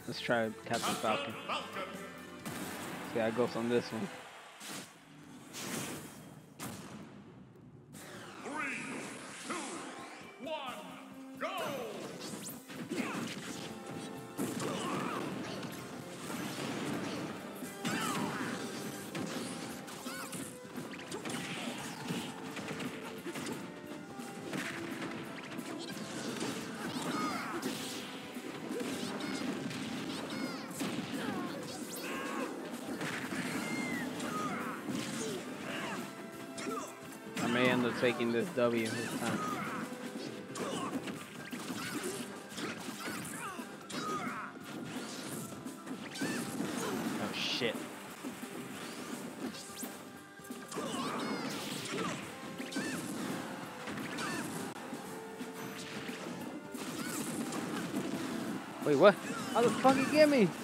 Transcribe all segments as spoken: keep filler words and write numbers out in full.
Let's try Captain Falcon. See how it goes on this one. Three, two, one, go! I may end up taking this W this time. Oh shit. Wait, what? How the fuck you get me?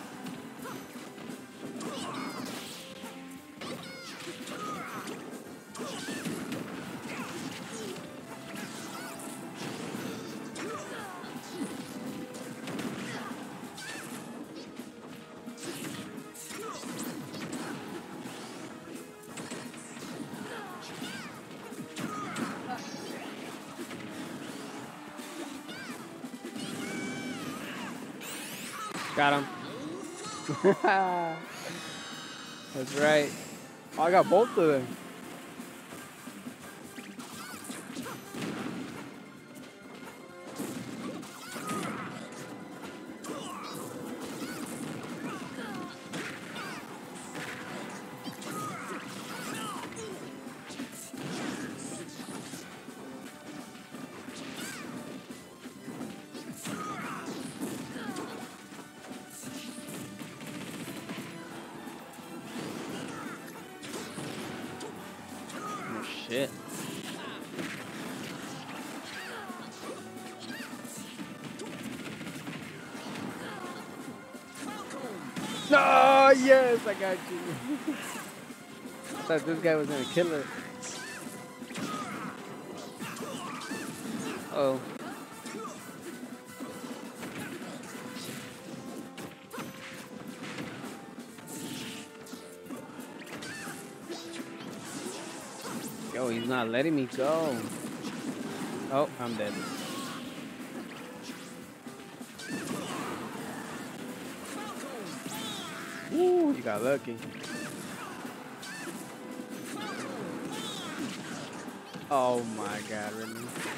Got him. That's right. Oh, I got both of them. Shit. No, yes, I got you. I thought this guy was gonna kill it. Oh. Yo, he's not letting me go. Oh, I'm dead. Woo, you got lucky. Oh my god, really?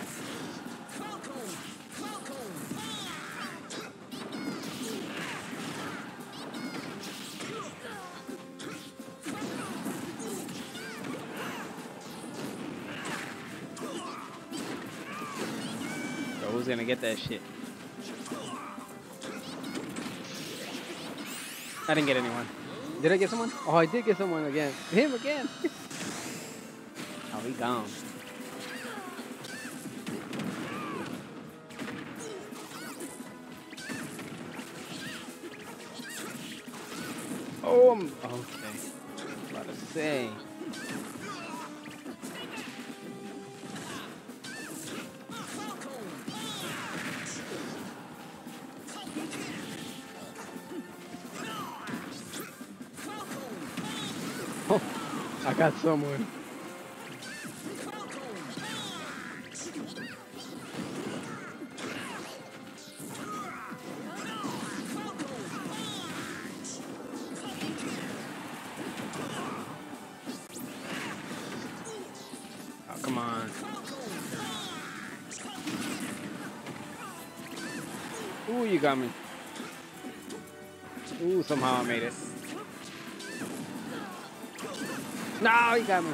Who's gonna get that shit? I didn't get anyone. Did I get someone? Oh, I did get someone again. Him again. Oh, he gone. Oh, I'm okay. About to say. Oh, I got someone. Oh, come on. Ooh, you got me. Ooh, somehow I made it. No, he got me.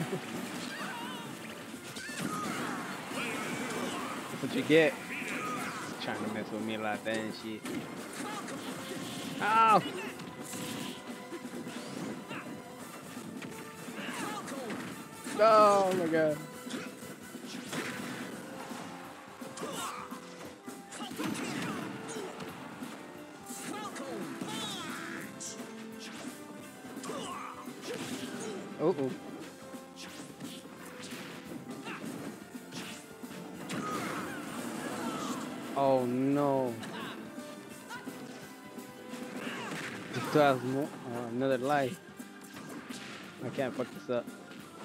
That's what you get. Trying to mess with me like that and shit. Ow! Oh my god. Oh, oh. Oh no. still has more, uh, another life. I can't fuck this up.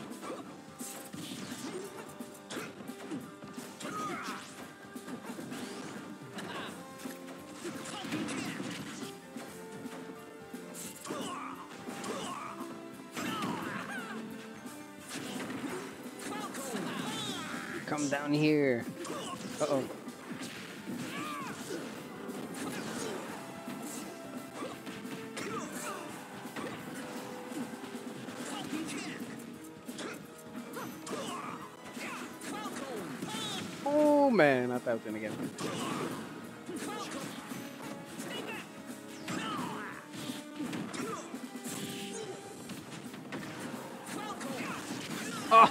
Come down here. Uh-oh. Oh man, I thought I was gonna get him. Oh!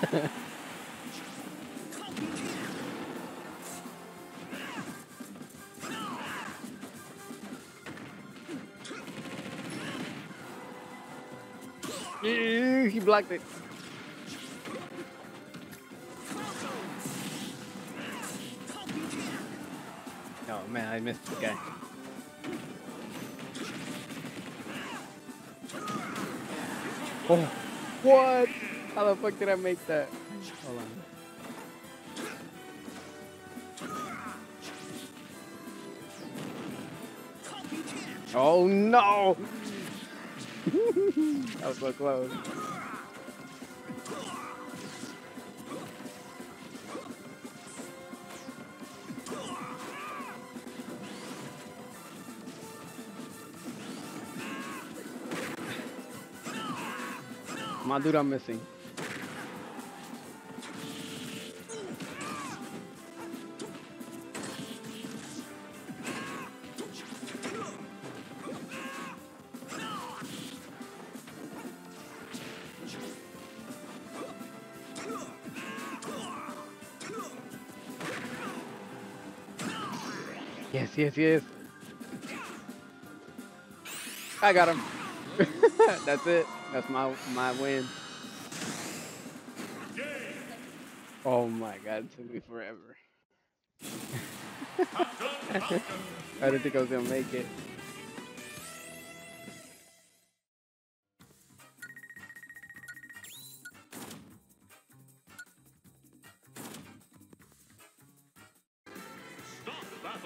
He blocked it. Oh man, I missed this guy. Oh, what? How the fuck did I make that? Hold on. Oh no! That was so close. My dude, I'm missing. Yes, yes, yes. I got him. That's it. That's my my win. Oh my god, it took me forever. I didn't think I was gonna make it. Start battle.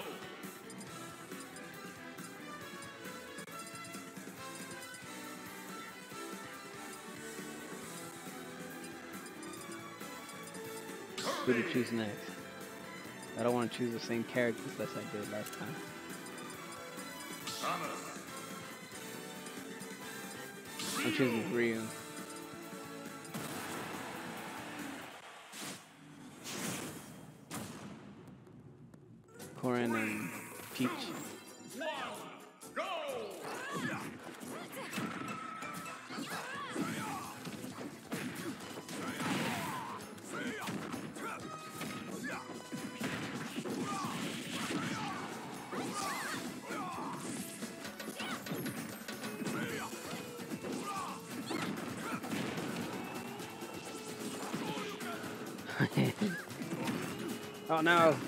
Who to choose next? I don't want to choose the same characters as I did last time. I'm choosing Ryu. Corin and Peach. One, go! Oh no!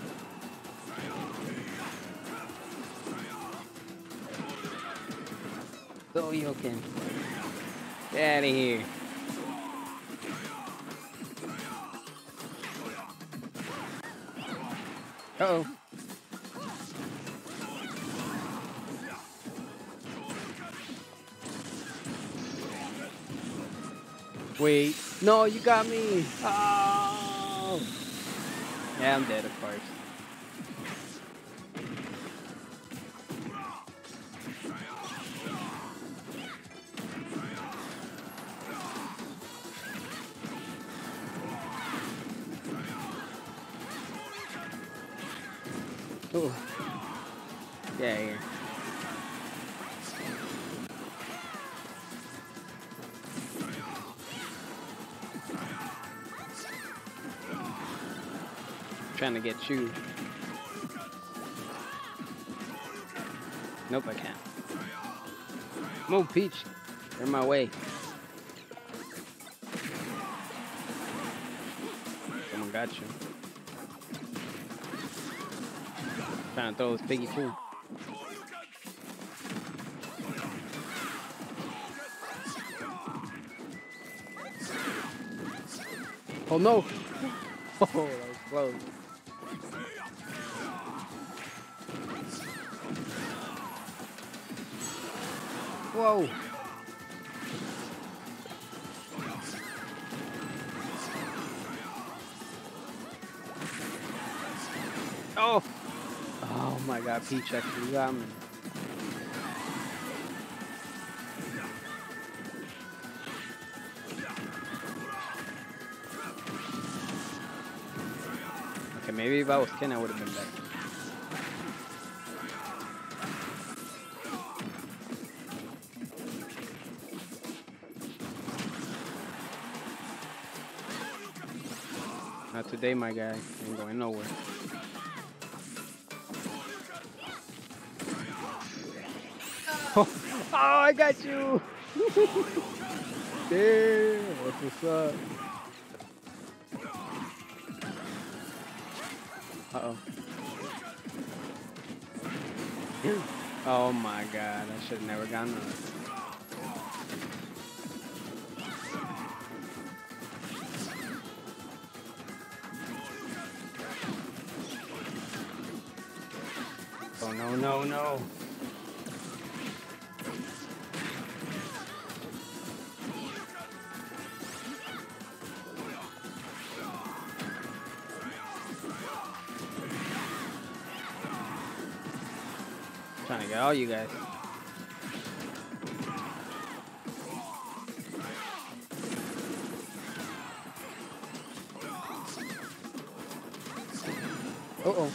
So you can get out of here. Uh oh. Wait. No, you got me. Oh. Yeah, I'm dead, of course. Oh. Yeah, here. Trying to get you. Nope, I can't. Move, Peach. You're in my way. Someone got you. Trying to throw this piggy too. Oh no! Oh, that was close. Whoa! Oh! Oh my god, Peach actually got me. Okay, maybe if I was Ken, I would have been better. Not today, my guy. Ain't going nowhere. Oh, oh I got you! Damn, that's what's up. Uh-oh. Oh my god, I should have never gotten up. Oh no, no, no. Trying to get all you guys. Uh oh.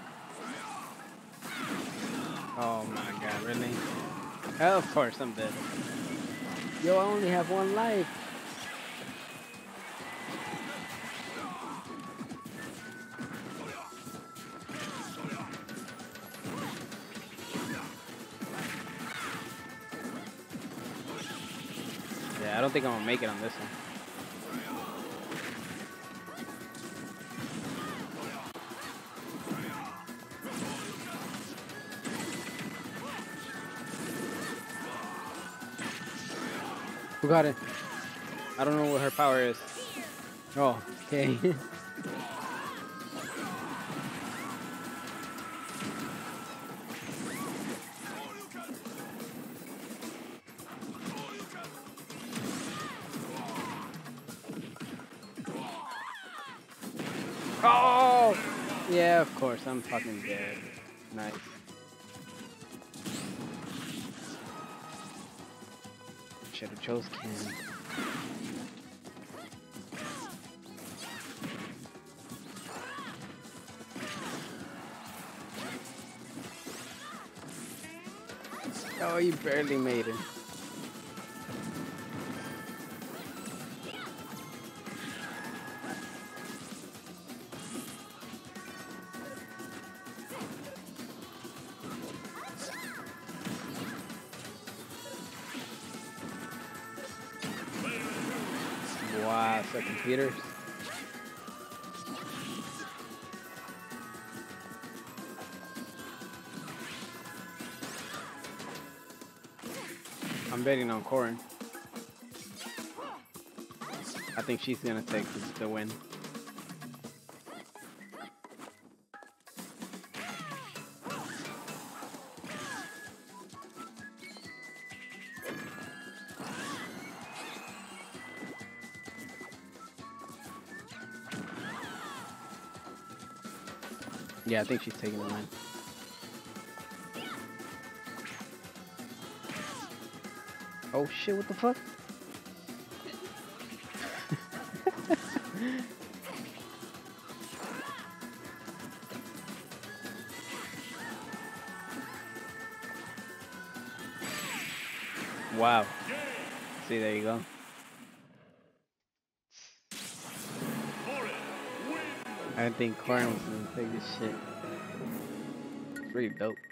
Oh my god, really? Oh, of course, I'm dead. Yo, I only have one life. Yeah, I don't think I'm gonna make it on this one. Who got it? I don't know what her power is. Oh, okay. Oh! Yeah, of course, I'm fucking dead. Nice. Should have chose Ken. Oh, you barely made it. Wow, so computers. I'm betting on Corin. I think she's gonna take the win. Yeah, I think she's taking the win. Oh shit, what the fuck? Wow. See, there you go. I didn't think Corin was gonna take this shit. It's pretty dope.